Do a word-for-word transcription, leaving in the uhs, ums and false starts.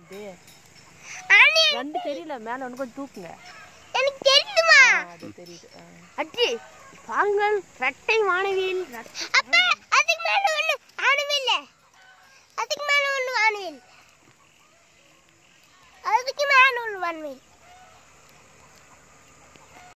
தெரியுது ரெண்டு தெரியல மேல ஒன்று கொஞ்சம் தூக்குங்க எனக்கு தெரியுமா அது தெரியுது அடி பாருங்கள் ரெட்டை வானவில் அப்ப அதுக்கு மேல ஒண்ணு வானவில் அதுக்கு மேல ஒண்ணு வானவில் அதுக்கு மேல ஒண்ணு வானவில்